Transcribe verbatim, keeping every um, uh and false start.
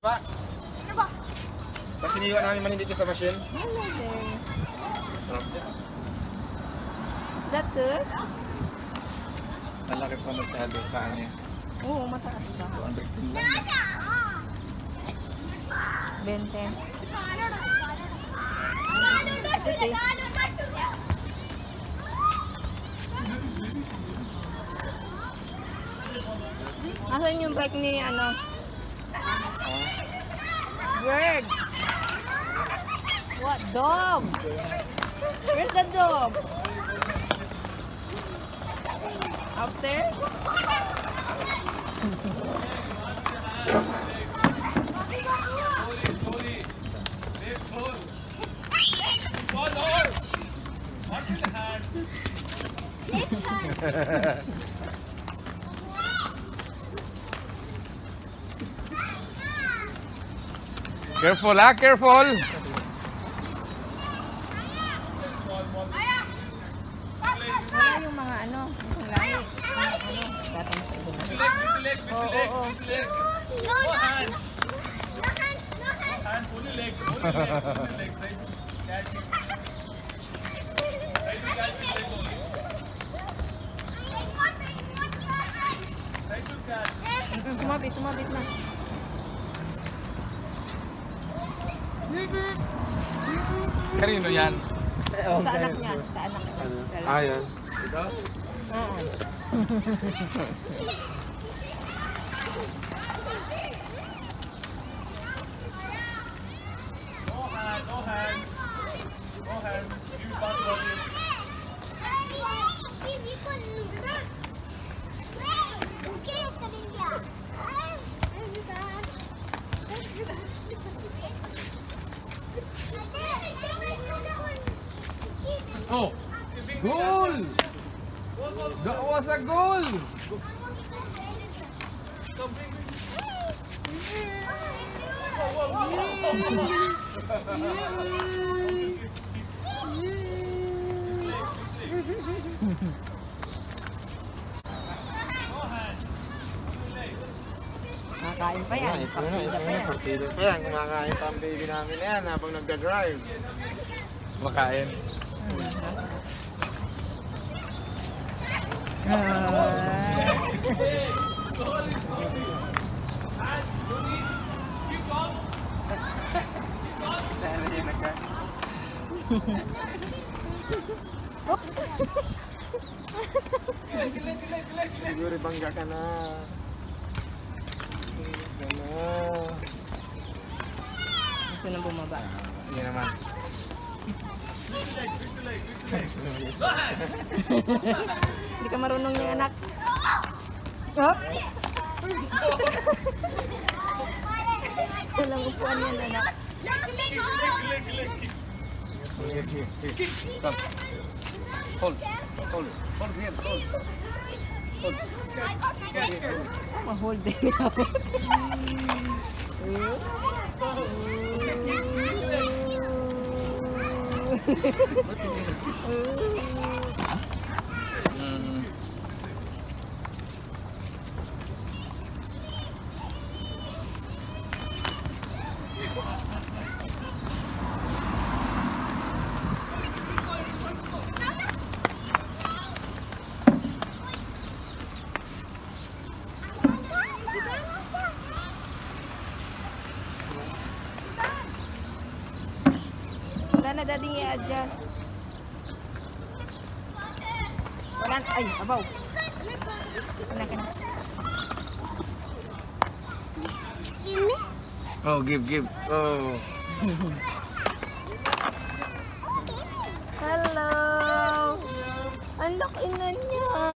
Pak. Ano ba? Kasi niwa namin manindit sa machine. Hello there. Sarap niya. Is that sus? Malaki pa masyado sa kanya. Oo, mataas ba? two hundred din lang. twenty. Asan yung bike ni ano? Bird. What dog? Where's the dog? Upstairs? Careful ah, careful! Wala yung mga ano, yung lahi. Mga ano, datang sa iba. Oo, oo, oo. No, no hands. No hands, no hands. Hands, only leg, only leg, only leg. Try to catch it. Try to catch it, leg only. Try to catch. Sumabit, sumabit na. Kanino yan? Sa anak niya, sa anak niya. Ah, yan. Ito? Oo. No hand, no hand. No hand. Give me pass ball here. Oh! Goal! That was a goal! Nakakain pa yan. Ito na, ito na. Partido pa yan. Kumakain pa ang baby namin na yan habang nagda-drive. Makain. Siguro bangga ka na. Bangga ka na. Gusto nang bumaba. Hindi naman. Hindi ka marunong ni anak. Oops! Walang upuan yan, anak. Come. Hold. Hold. Hold here. Hold. Hold. Ma-hold din ako. Mm. Wala na dading i-adjust. Wala na. Ay, abaw. Wala ka na. Oh, give, give. Oh. Hello! Ang laki na niya.